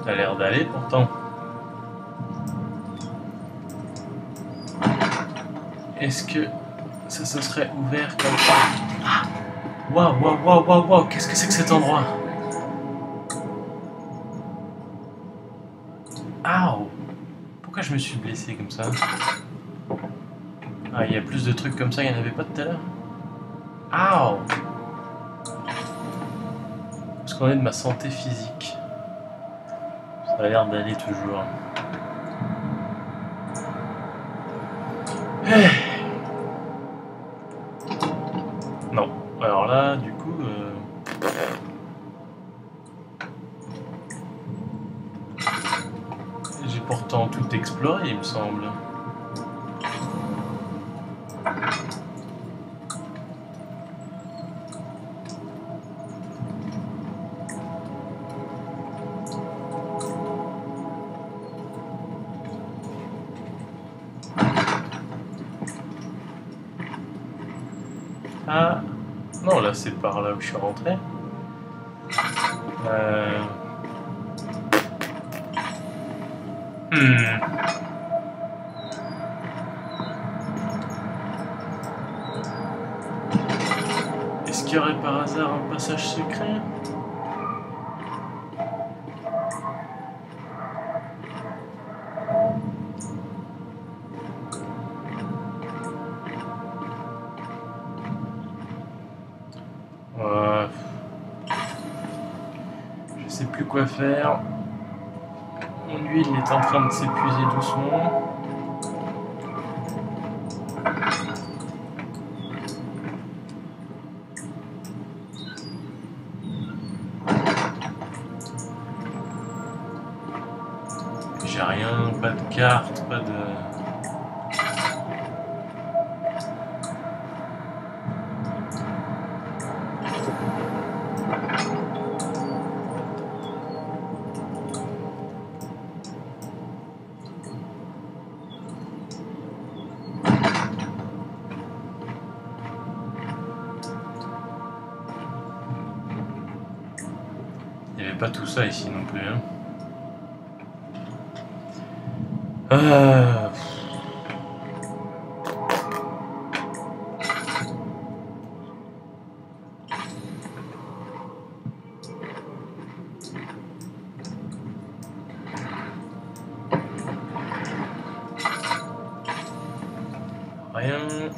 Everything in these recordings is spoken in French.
Ça a l'air d'aller pourtant. Est-ce que ça se serait ouvert comme ça? Waouh, waouh, waouh, waouh, waouh, qu'est-ce que c'est que cet endroit? Aouh! Pourquoi je me suis blessé comme ça? Ah, il y a plus de trucs comme ça, il n'y en avait pas tout à l'heure? Aouh! Parce qu'on est de ma santé physique. Ça a l'air d'aller toujours. Non. Alors là, du coup... j'ai pourtant tout exploré, il me semble. Ah, non, là c'est par là où je suis rentré. Est-ce qu'il y aurait par hasard un passage secret? Je sais plus quoi faire. Mon huile est en train de s'épuiser doucement. J'ai rien, pas de carte, pas de... Il n'y avait pas tout ça ici non plus. Hein. Rien.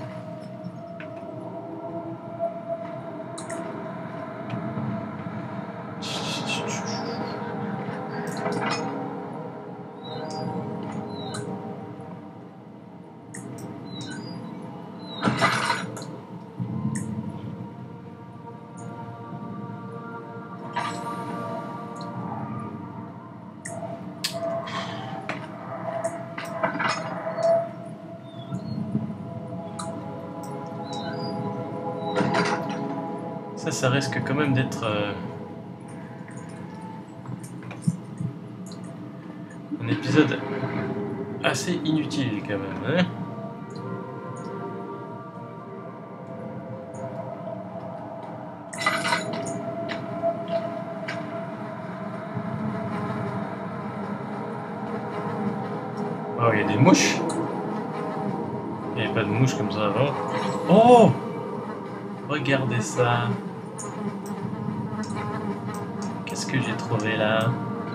Ça risque quand même d'être un épisode assez inutile quand même. Hein. Oh, il y a des mouches. Il n'y avait pas de mouches comme ça avant. Oh! Regardez ça. Qu'est-ce que j'ai trouvé là?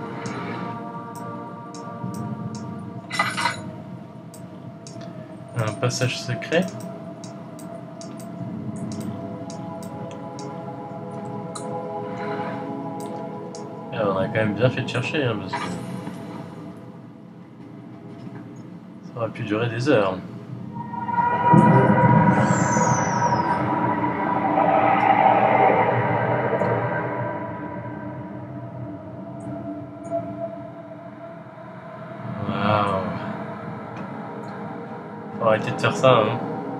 Un passage secret. Alors, on a quand même bien fait de chercher, hein, parce que ça aurait pu durer des heures. Faut arrêter de faire ça, hein.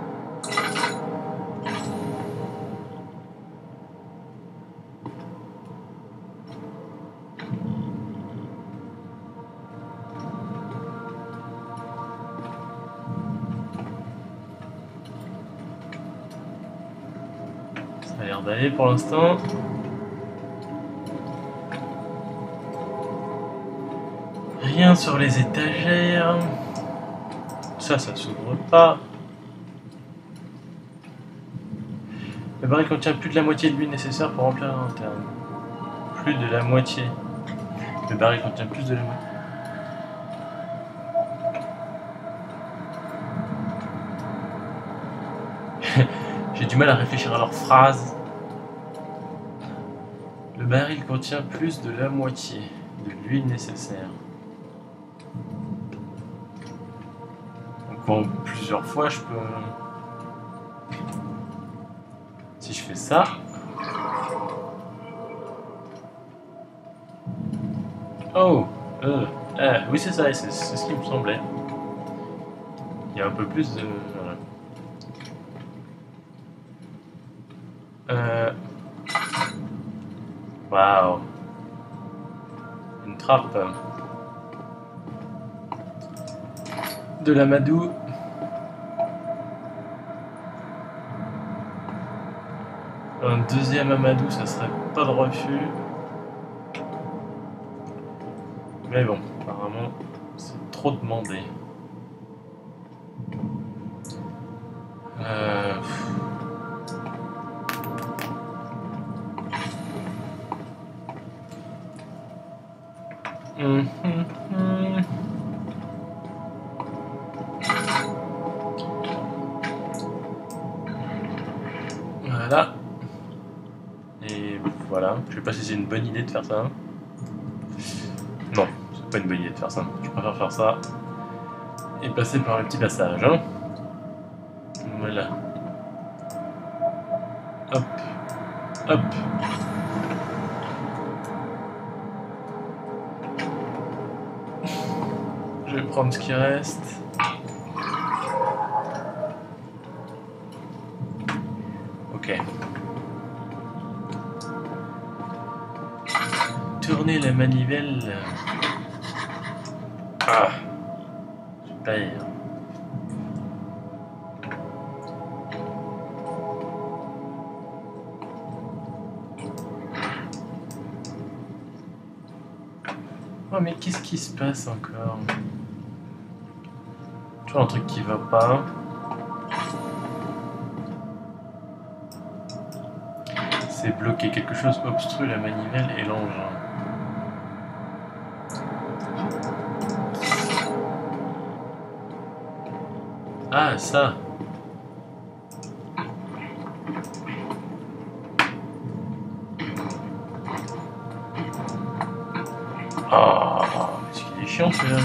Ça a l'air d'aller pour l'instant. Rien sur les étagères. Ça s'ouvre pas. Le baril contient plus de la moitié de l'huile nécessaire pour remplir la lanterne. Plus de la moitié. Le baril contient plus de la moitié. J'ai du mal à réfléchir à leurs phrases. Le baril contient plus de la moitié de l'huile nécessaire. Donc en plusieurs fois, je peux... Si je fais ça... Oh oui c'est ça, c'est ce qui me semblait. Il y a un peu plus de... Waouh. Une trappe. De l'amadou. Un deuxième amadou, ça serait pas de refus. Mais bon, apparemment, c'est trop demandé. Voilà. Et voilà. Je sais pas si c'est une bonne idée de faire ça. Non, c'est pas une bonne idée de faire ça. Je préfère faire ça et passer par le petit passage. Hein. Voilà. Hop. Hop. Je vais prendre ce qui reste. Ok. Tourner la manivelle. Ah. Super. Oh mais qu'est-ce qui se passe encore? Toujours un truc qui va pas. C'est bloqué, quelque chose obstrue la manivelle et l'engin. Ah ça. Ah, est-ce qu'il est chiant celui-là?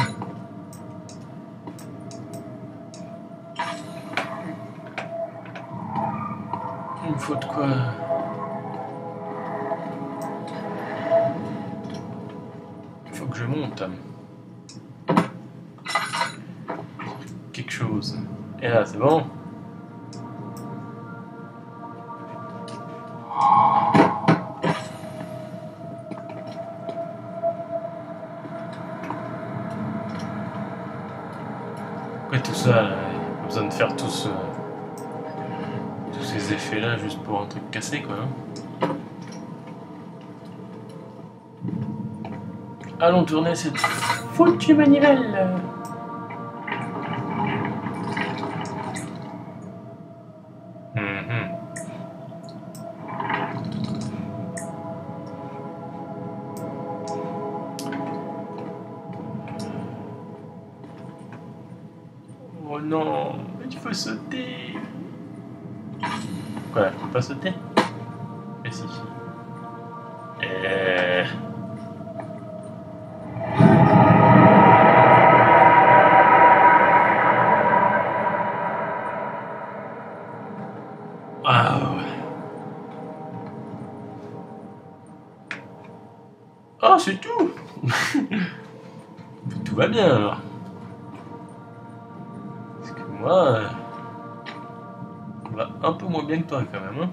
Il me faut de quoi? Il faut que je monte. Quelque chose. Et là, c'est bon? Pourquoi tout ça, là? Il n'y a pas besoin de faire tous ces effets-là juste pour un truc cassé, quoi. Hein. Allons tourner cette foutue manivelle. Oh non, il faut sauter. Quoi, je peux pas sauter? Mais si. Oh, c'est tout. Tout va bien alors. Parce que moi, on va un peu moins bien que toi quand même. Hein.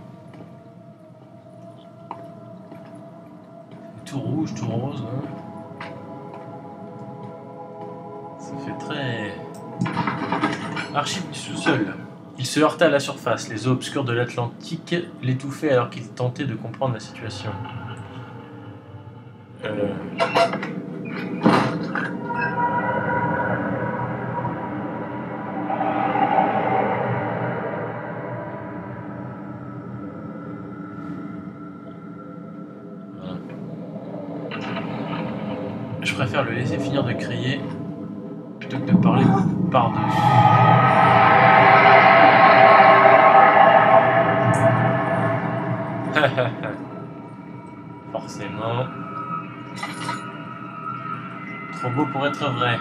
Tout rouge, tout rose. Hein. Ça fait très... Archive du sous-sol. Il se heurta à la surface. Les eaux obscures de l'Atlantique l'étouffaient alors qu'il tentait de comprendre la situation. Je préfère le laisser finir de crier plutôt que de parler par-dessus. Forcément. Trop beau pour être vrai.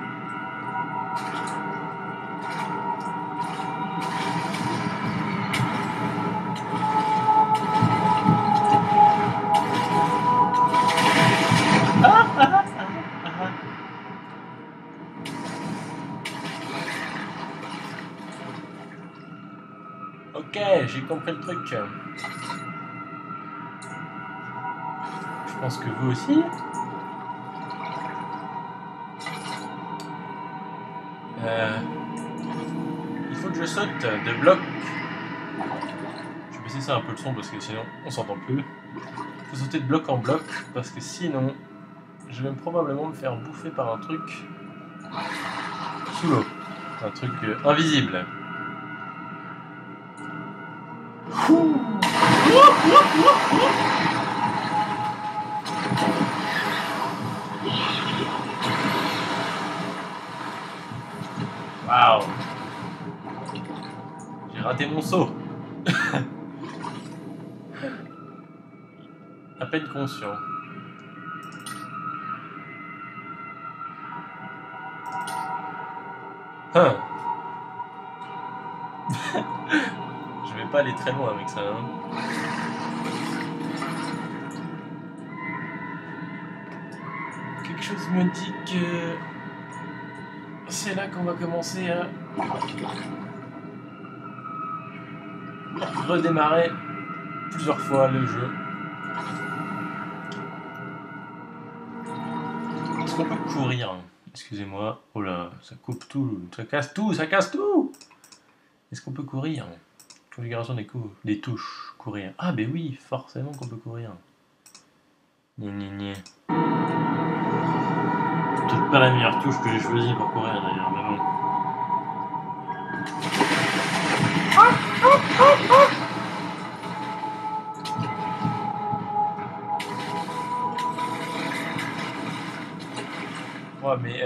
Ok, j'ai compris le truc. Je pense que vous aussi. Il faut que je saute de bloc. Je vais baisser ça un peu le son parce que sinon on s'entend plus. Il faut sauter de bloc en bloc parce que sinon je vais probablement me faire bouffer par un truc sous l'eau. Un truc invisible. Waouh! J'ai raté mon saut. À peine conscient. Hein. Je vais pas aller très loin avec ça. Hein. Quelque chose me dit que c'est là qu'on va commencer à redémarrer plusieurs fois le jeu. Est-ce qu'on peut courir? Excusez-moi. Oh là, ça coupe tout, ça casse tout, ça casse tout. Est-ce qu'on peut courir? Configuration des touches, courir. Ah ben oui, forcément qu'on peut courir. Peut-être pas la meilleure touche que j'ai choisie pour courir d'ailleurs, mais bon. Ouais, mais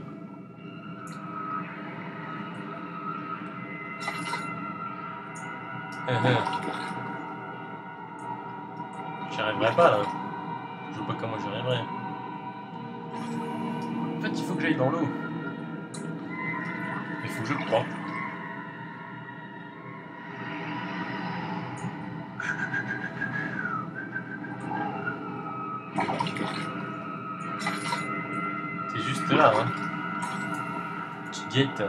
j'y arriverai pas là. Je vois pas comment j'y arriverai. En fait, il faut que j'aille dans l'eau. Mais il faut que je croie. C'est juste là, hein. Tu guettes.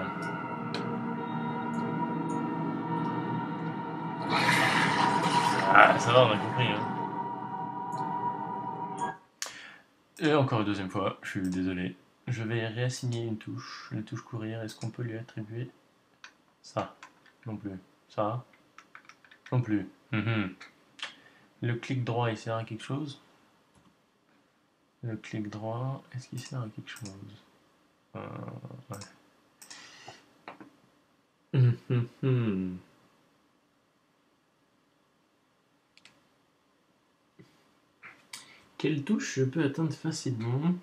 Ah, ça va, on a compris, hein. Et encore une deuxième fois, je suis désolé. Je vais réassigner une touche, la touche courir. Est-ce qu'on peut lui attribuer ça? Non plus. Ça? Non plus. Le clic droit, il sert à quelque chose? Le clic droit, est-ce qu'il sert à quelque chose? Ouais. Quelle touche je peux atteindre facilement?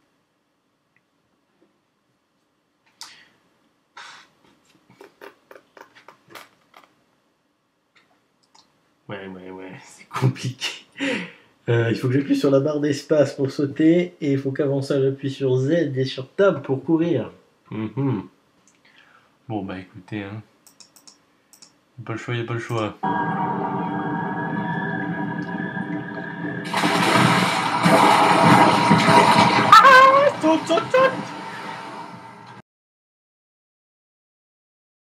Ouais, c'est compliqué. Il faut que j'appuie sur la barre d'espace pour sauter, et il faut qu'avant ça j'appuie sur Z et sur Tab pour courir. Bon bah écoutez, hein. Y'a pas le choix. Saute!